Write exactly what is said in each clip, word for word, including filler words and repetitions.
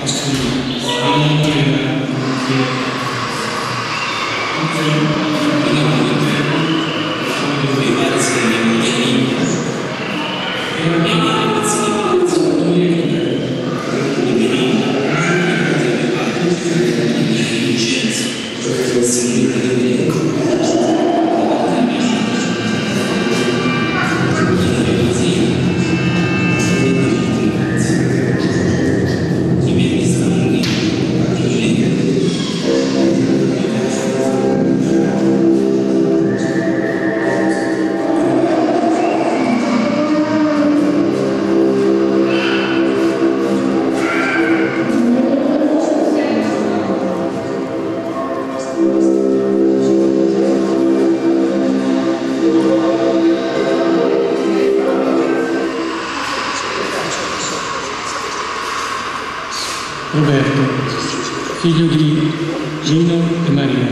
Roberto, figlio di Gino e Maria.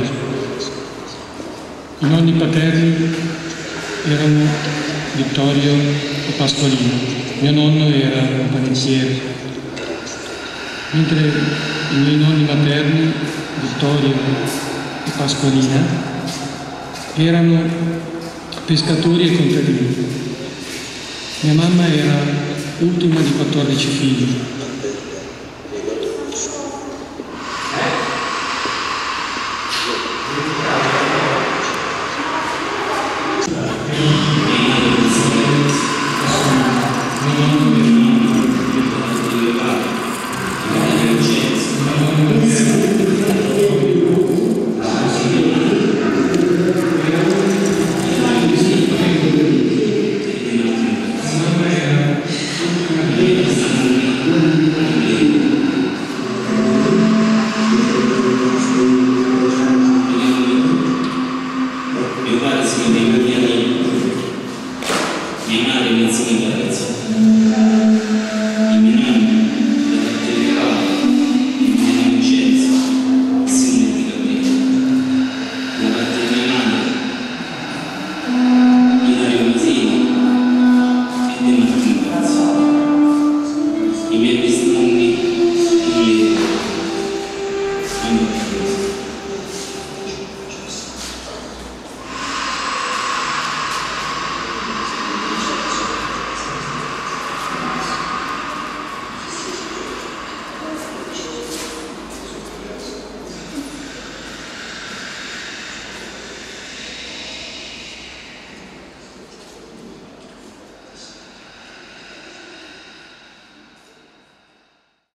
I nonni paterni erano Vittorio e Pasqualino. Mio nonno era un panettiere, mentre i miei nonni materni, Vittorio e Pasqualina, erano pescatori e contadini. Mia mamma era ultima di quattordici figli. I miei